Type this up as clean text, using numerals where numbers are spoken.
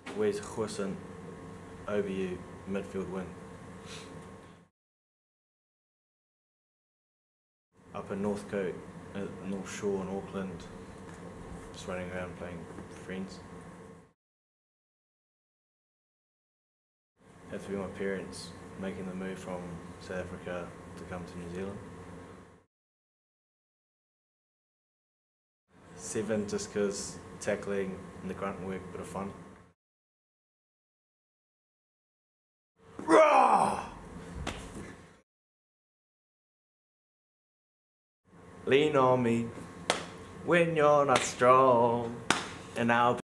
Wes Goosen, OBU, midfield wing. Up in Northcote, at North Shore in Auckland, just running around playing with friends. Had to be my parents making the move from South Africa to come to New Zealand. 7 just because tackling and the grunt work, bit of fun. Lean on me when you're not strong, and I'll